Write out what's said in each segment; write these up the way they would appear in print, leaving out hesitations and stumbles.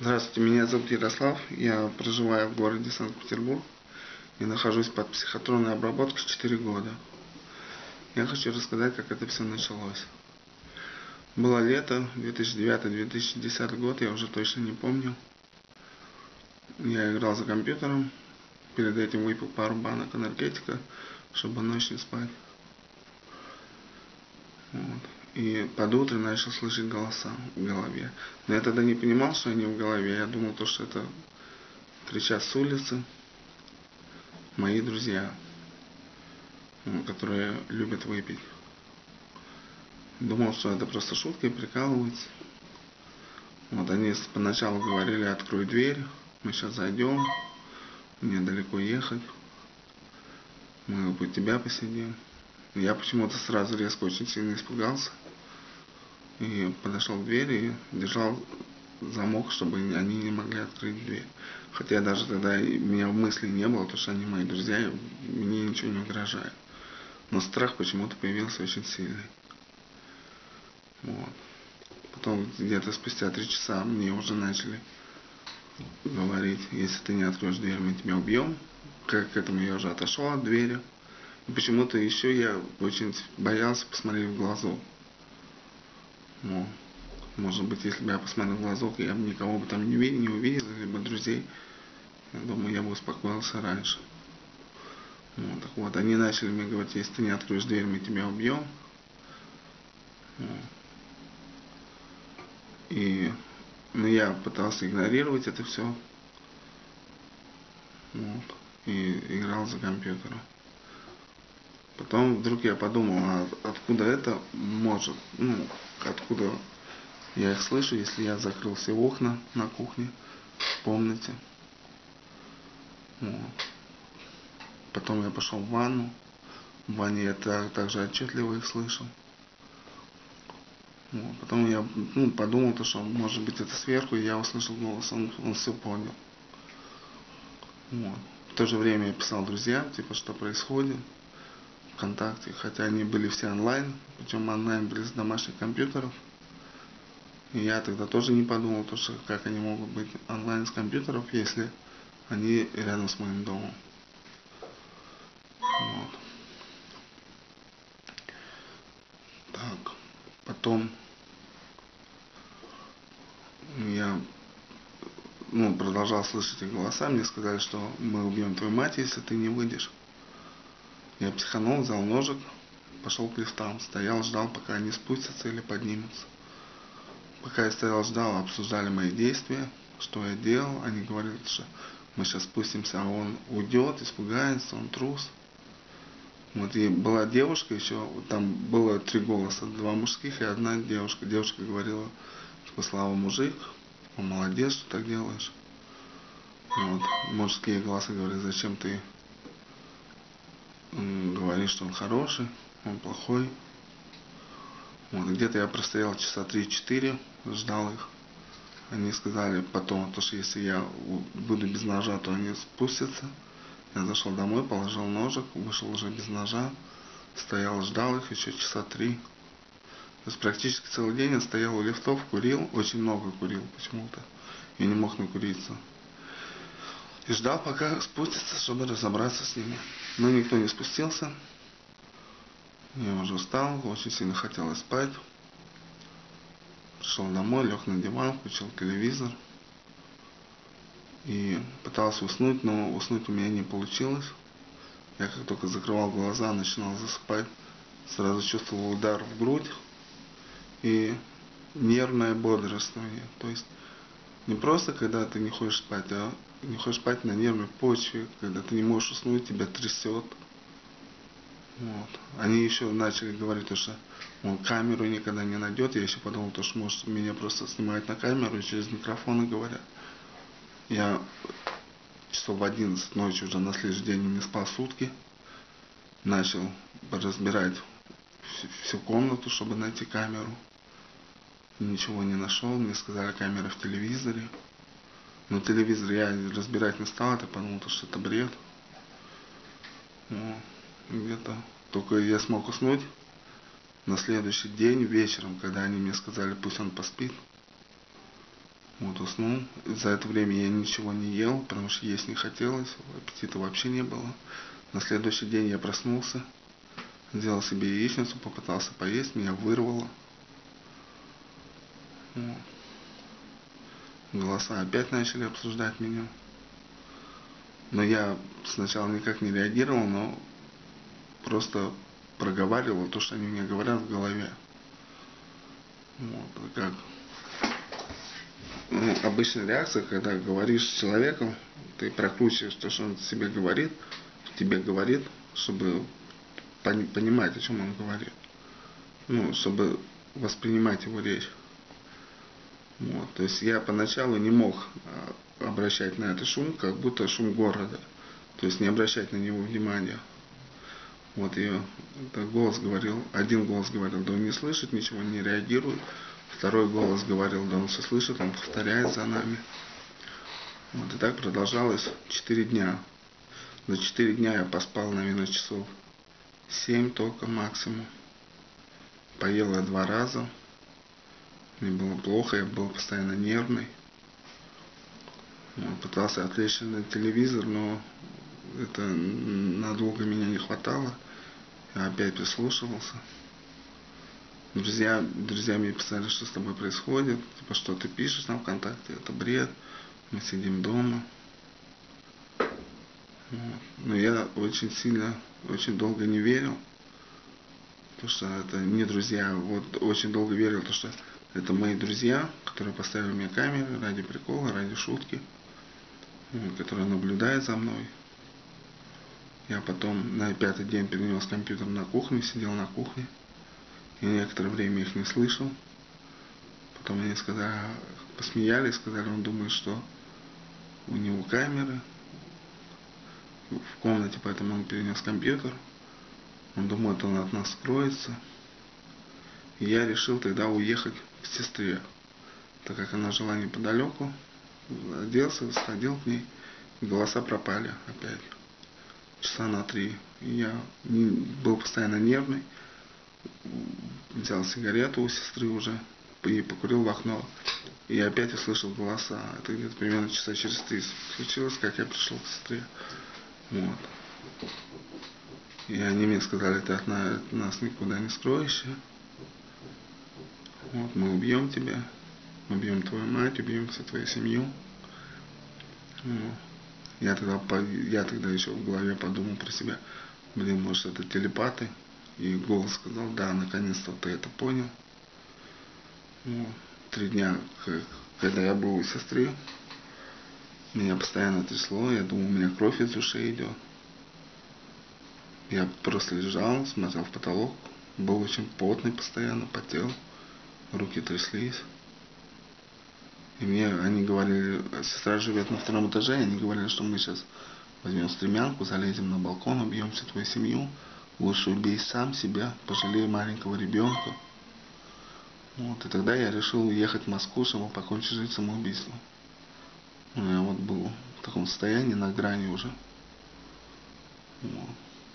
Здравствуйте, меня зовут Ярослав, я проживаю в городе Санкт-Петербург и нахожусь под психотронной обработкой 4 года. Я хочу рассказать, как это все началось. Было лето, 2009-2010 год, я уже точно не помню. Я играл за компьютером, перед этим выпил пару банок энергетика, чтобы ночь не спать. Вот. И под утро начал слышать голоса в голове. Но я тогда не понимал, что они в голове. Я думал, что это кричат с улицы мои друзья, которые любят выпить. Думал, что это просто шутка и прикалываются. Вот они поначалу говорили: открой дверь, мы сейчас зайдем, мне далеко ехать, мы у тебя посидим. Я почему-то сразу резко очень сильно испугался и подошел к двери и держал замок, чтобы они не могли открыть дверь. Хотя даже тогда у меня мыслей не было, потому что они мои друзья, и мне ничего не угрожает. Но страх почему-то появился очень сильный. Вот. Потом где-то спустя 3 часа мне уже начали говорить: если ты не откроешь дверь, мы тебя убьем. К этому я уже отошел от двери. И почему-то еще я очень боялся посмотреть в глазок. Ну, может быть, если бы я посмотрел в глазок, я бы никого бы там не увидел, либо друзей. Я думаю, я бы успокоился раньше. Вот, так вот, они начали мне говорить: если ты не откроешь дверь, мы тебя убьем. Но я пытался игнорировать это все. Вот, и играл за компьютером. Потом вдруг я подумал, а откуда это может, откуда я их слышу, если я закрыл все окна на кухне, в комнате. Вот. Потом я пошел в ванну. В ванне я также отчетливо их слышал. Вот. Потом я подумал, что может быть это сверху, и я услышал голос, он все понял. Вот. В то же время я писал друзьям, типа, что происходит, ВКонтакте, хотя они были все онлайн, причем онлайн были с домашних компьютеров. И я тогда тоже не подумал, что как они могут быть онлайн с компьютеров, если они рядом с моим домом. Вот. Так, потом я продолжал слышать их голоса. Мне сказали, что мы убьем твою мать, если ты не выйдешь. Я психанул, взял ножик, пошел к лифтам, стоял, ждал, пока они спустятся или поднимутся. Пока я стоял, ждал, обсуждали мои действия, что я делал. Они говорили, что мы сейчас спустимся, а он уйдет, испугается, он трус. Вот, и была девушка еще, там было 3 голоса, 2 мужских и 1 девушка. Девушка говорила, что Слава мужик, он молодец, что так делаешь. Вот. Мужские голоса говорили: зачем ты говоришь, что он хороший, он плохой. Вот. Где-то я простоял часа 3-4, ждал их. Они сказали потом, что если я буду без ножа, то они спустятся. Я зашел домой, положил ножик, вышел уже без ножа, стоял, ждал их еще часа 3. То есть практически целый день я стоял у лифтов, курил, очень много курил почему-то. И не мог накуриться. И ждал, пока спустятся, чтобы разобраться с ними. Но никто не спустился. Я уже устал, очень сильно хотелось спать. Пришел домой, лег на диван, включил телевизор. И пытался уснуть, но уснуть у меня не получилось. Я как только закрывал глаза, начинал засыпать, сразу чувствовал удар в грудь и нервное бодрствование. То есть не просто когда ты не хочешь спать, а не хочешь спать на нервной почве, когда ты не можешь уснуть, тебя трясет. Вот. Они еще начали говорить, что он камеру никогда не найдет. Я еще подумал, что может меня просто снимают на камеру и через микрофоны говорят. Я часов в 11 ночи уже на следующий день не спал сутки. Начал разбирать всю комнату, чтобы найти камеру. Ничего не нашел. Мне сказали, камера в телевизоре. Но телевизор я разбирать не стал, я подумал, что это бред. Ну, где-то. Только я смог уснуть на следующий день вечером, когда они мне сказали, пусть он поспит. Вот уснул. За это время я ничего не ел, потому что есть не хотелось, аппетита вообще не было. На следующий день я проснулся, сделал себе яичницу, попытался поесть, меня вырвало. Вот. Голоса опять начали обсуждать меня. Но я сначала никак не реагировал, но просто проговаривал то, что они мне говорят в голове. Вот, как обычная реакция, когда говоришь с человеком, ты прокручиваешь то, что он тебе говорит, чтобы понимать, о чем он говорит. Чтобы воспринимать его речь. Вот, то есть я поначалу не мог обращать на это шум, как будто шум города. То есть не обращать на него внимания. Вот и этот голос говорил, один голос говорил, да он не слышит ничего, не реагирует. Второй голос говорил, да он все слышит, он повторяет за нами. Вот и так продолжалось 4 дня. За 4 дня я поспал, наверное, часов 7 только максимум. Поел я 2 раза. Мне было плохо, я был постоянно нервный. Пытался отвлечься на телевизор, но это надолго меня не хватало. Я опять прислушивался. Друзья мне писали, что с тобой происходит, типа, что ты пишешь там ВКонтакте, это бред, мы сидим дома. Вот. Но я очень долго не верил, потому что это не друзья. Вот очень долго верил, что это мои друзья, которые поставили мне камеры ради прикола, ради шутки, которые наблюдают за мной. Я потом на 5-й день перенес компьютер на кухню, сидел на кухне. И некоторое время их не слышал. Потом они посмеялись, сказали, он думает, что у него камеры в комнате, поэтому он перенес компьютер. Он думает, он от нас скроется. И я решил тогда уехать к сестре, так как она жила неподалеку. Оделся, сходил к ней. И голоса пропали опять. Часа на 3. И я был постоянно нервный. Взял сигарету у сестры уже и покурил в окно. И опять услышал голоса. Это где-то примерно часа через 3 случилось, как я пришел к сестре. Вот. И они мне сказали, ты от нас никуда не скроешься. Вот, мы убьем тебя. Убьем твою мать, убьем всю твою семью. Вот. Я тогда еще в голове подумал про себя. Блин, может это телепаты? И голос сказал, да, наконец-то ты это понял. 3 дня, когда я был у сестры, меня постоянно трясло, я думал, у меня кровь из ушей идет. Я просто лежал, смотрел в потолок, был очень потный постоянно, потел, руки тряслись. И они говорили, сестра живет на 2-м этаже, они говорили, что мы сейчас возьмем стремянку, залезем на балкон, убьем всю твою семью. Лучше убей сам себя, пожалей маленького ребенка. Вот, и тогда я решил уехать в Москву, чтобы покончить жизнь самоубийством. Я вот был в таком состоянии, на грани уже. Вот.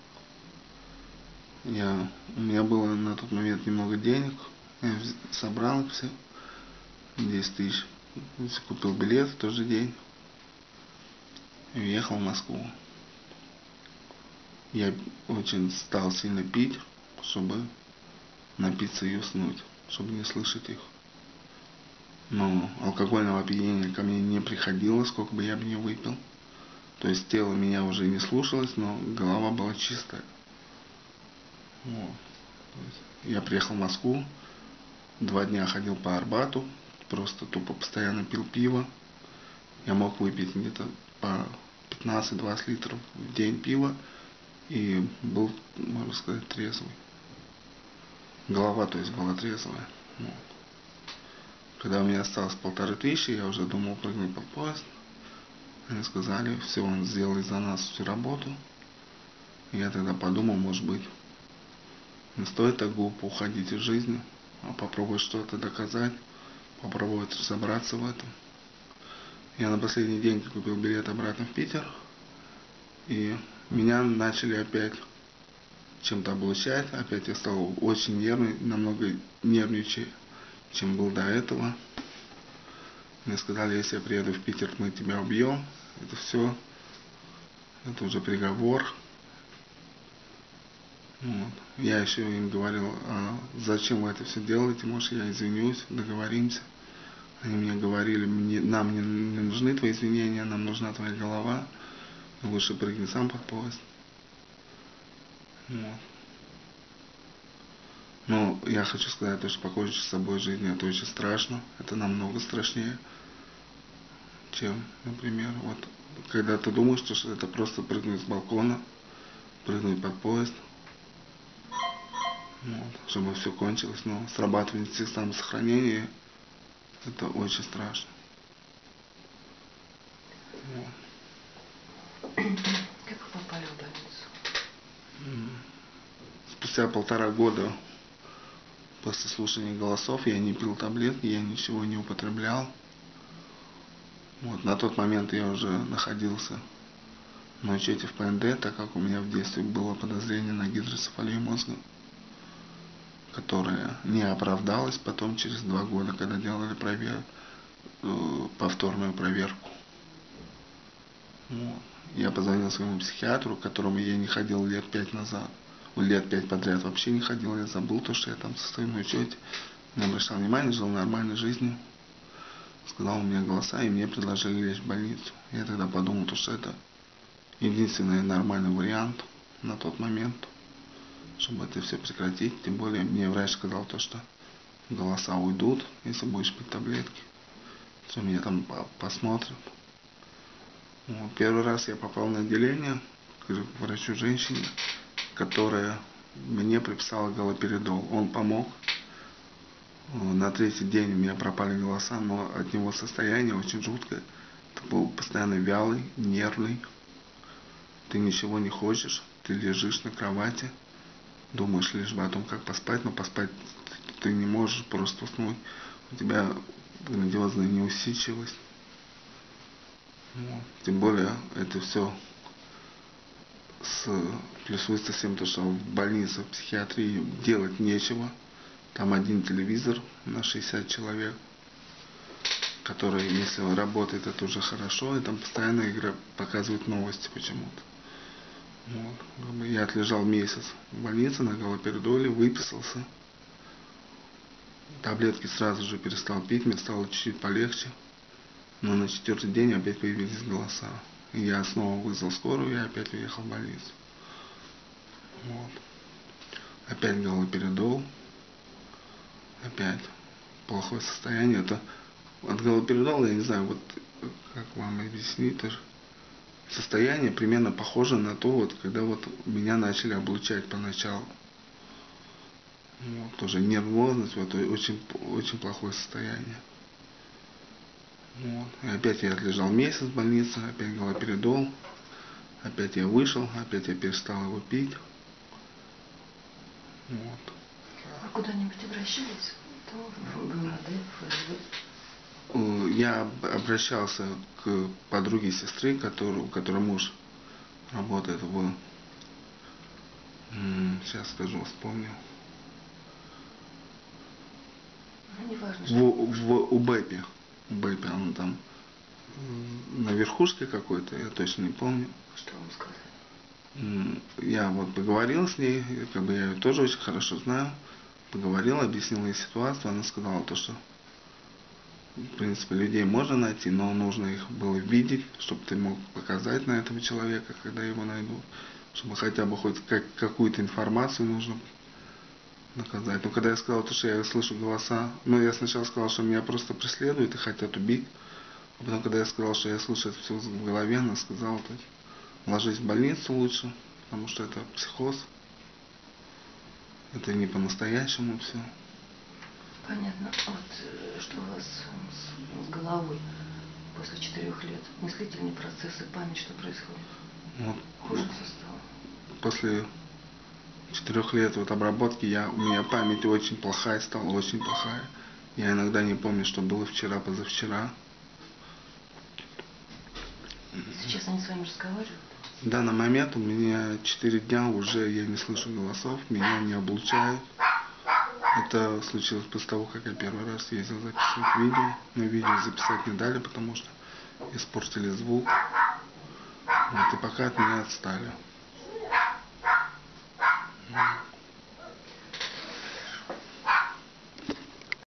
У меня было на тот момент немного денег. Я собрал их все. 10 тысяч. Купил билет в тот же день. И уехал в Москву. Я очень стал сильно пить, чтобы напиться и уснуть, чтобы не слышать их. Но алкогольного опьянения ко мне не приходило, сколько бы я бы не выпил. То есть тело меня уже не слушалось, но голова была чистая. Вот. Я приехал в Москву, 2 дня ходил по Арбату, просто тупо постоянно пил пиво. Я мог выпить где-то по 15-20 литров в день пива и был, можно сказать, трезвый. Голова, то есть, была трезвая. Вот. Когда у меня осталось 1500, я уже думал прыгнуть под поезд. Они сказали, все, он сделает за нас всю работу. И я тогда подумал, может быть, не стоит так глупо уходить из жизни, а попробовать что-то доказать, попробовать разобраться в этом. Я на последний день купил билет обратно в Питер, и меня начали опять чем-то облучать, опять я стал очень нервный, намного нервнее, чем был до этого. Мне сказали, если я приеду в Питер, мы тебя убьем. Это все. Это уже приговор. Вот. Я еще им говорил, зачем вы это все делаете, может я извинюсь, договоримся. Они мне говорили, нам не нужны твои извинения, нам нужна твоя голова. Лучше прыгни сам под поезд. Вот. Но я хочу сказать, что покончить с собой жизнью это очень страшно. Это намного страшнее, чем, например, вот когда ты думаешь, что это просто прыгнуть с балкона, прыгнуть под поезд, вот, чтобы все кончилось. Но срабатывание инстинкта самосохранения это очень страшно. Вот. Как вы попали в больницу? Спустя 1,5 года после слушания голосов я не пил таблетки, я ничего не употреблял. Вот, на тот момент я уже находился на учете в ПНД, так как у меня в детстве было подозрение на гидроцефалию мозга, которое не оправдалось потом через 2 года, когда делали повторную проверку. Вот. Я позвонил своему психиатру, к которому я не ходил лет 5 назад. Лет 5 подряд вообще не ходил, я забыл то, что я там состою на учете. Не обращал внимания, жил нормальной жизнью. Сказал, у меня голоса, и мне предложили лечь в больницу. Я тогда подумал, что это единственный нормальный вариант на тот момент, чтобы это все прекратить. Тем более мне врач сказал то, что голоса уйдут, если будешь пить таблетки. Что меня там посмотрят. Вот. Первый раз я попал на отделение к врачу-женщине, которая мне приписала галоперидол. Он помог. На 3-й день у меня пропали голоса, но от него состояние очень жуткое. Ты был постоянно вялый, нервный. Ты ничего не хочешь. Ты лежишь на кровати. Думаешь лишь бы о том, как поспать, но поспать ты не можешь просто уснуть. У тебя грандиозная неусидчивость. Вот. Тем более это все плюсуется с тем, что в больнице, в психиатрии делать нечего. Там один телевизор на 60 человек, который, если он работает, это уже хорошо, и там постоянно показывают новости почему-то. Вот. Я отлежал месяц в больнице на галоперидоле, выписался. Таблетки сразу же перестал пить, мне стало чуть-чуть полегче. Но на 4-й день опять появились голоса. И я снова вызвал скорую и опять уехал в больницу. Вот. Опять галоперидол. Опять плохое состояние. Это от галоперидола, я не знаю, вот как вам объяснить, тоже состояние примерно похоже на то, вот, когда вот меня начали облучать поначалу. Вот, тоже нервозность, вот, очень, очень плохое состояние. Вот. И опять я отлежал месяц в больнице, опять галоперидол, опять я вышел, опять я перестал его пить. Вот. Вы куда-нибудь обращались? В ГИБДД, ФСБ? Я обращался к подруге сестры, у которой муж работает сейчас скажу, вспомнил. Ну, не важно, в УБЭПе. УБЭПе, он там на верхушке какой-то, я точно не помню. Что вам сказали? Я вот поговорил с ней, как бы я ее тоже очень хорошо знаю. Поговорил, объяснил ей ситуацию, она сказала то, что в принципе людей можно найти, но нужно их было видеть, чтобы ты мог показать на этого человека, когда его найдут, чтобы хотя бы хоть какую-то информацию нужно наказать. Но когда я сказал, что я слышу голоса, я сначала сказал, что меня просто преследуют и хотят убить, а потом, когда я сказал, что я слышу это все в голове, она сказала, ложись в больницу лучше, потому что это психоз. Это не по-настоящему все. Понятно. А вот что у вас с головой после 4 лет? Мыслительные процессы, память, что происходит? Вот. Хуже все стало? После 4 лет обработки у меня память очень плохая стала, очень плохая. Я иногда не помню, что было вчера, позавчера. Сейчас они с вами разговаривают? В данный момент у меня 4 дня уже я не слышу голосов, меня не облучают. Это случилось после того, как я первый раз ездил записывать видео. Но видео записать не дали, потому что испортили звук. Вот, и пока от меня отстали.